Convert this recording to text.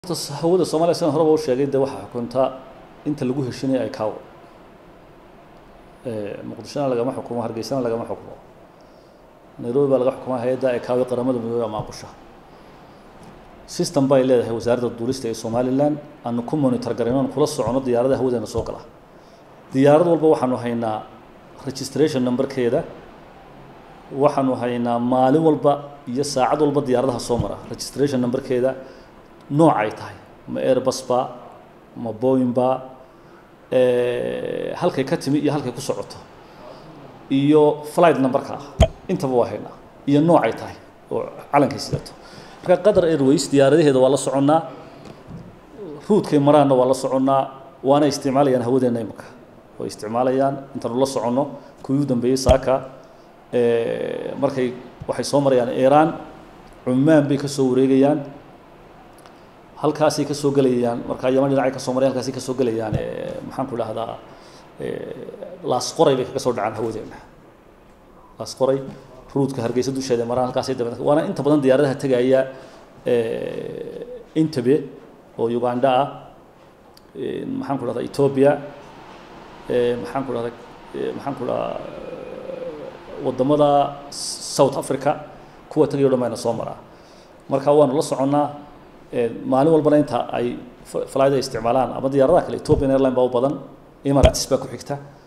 hawada Soomaaliya san horaba u sheegay waxa xukunta inta lagu heshinay ay kaaw muqdishona lagama xukumo Hargeysana lagama xukumo Nairobi laga xukumo hay'adda ay kaaw qaramada midoobay ama qusha system bay leedahay wasaaradda duulista ee Somaliland aan ku monitor gareyno kula socono diyaaradaha hawadana soo gala diyaarad walba waxaanu haynaa registration number-keeda waxaanu haynaa maalin walba iyo saacad walba diyaaradaha soo mara registration number-keeda nooc ay tahay ma Airbus ba ma Boeing ba halkay ka timi iyo halkay ku socoto iyo flight number-ka intaba waa haynaa iyo nooc ay tahay oo calanka sidato marka Qatar Airways diyaaradaheeda waa la soconaa route-kay maraana waa la soconaa waana isticmaalayaan hawadeena imka oo isticmaalayaan intaan la socono kuwii dambeeyay saaka markay waxay soo marayaan Iran Oman bay ka soo wareegayaan halkaasay ka soo galayaan marka Yaman dhinacay ka soo marayaan halkaasay ka soo galayaan maxaan ku dhahdaa laas qoray bay ka soo dhacaan hawadeena laas qoray route-ka Hargeysa dusheeda maraan halkaasay dabada waana inta badan diyaaradaha tagaya Entebbe oo Uganda maxaan ku dhahdaa Ethiopia maxaan ku dhahdaa wadamada South Africa kuwa tagayo dhamayna soo maraa marka waanu la soconaa maalin walba inta ay flight isticmaalaan ama diyaaradaha kale Ethiopian Airlines baa u badan Emirates baa ku xigta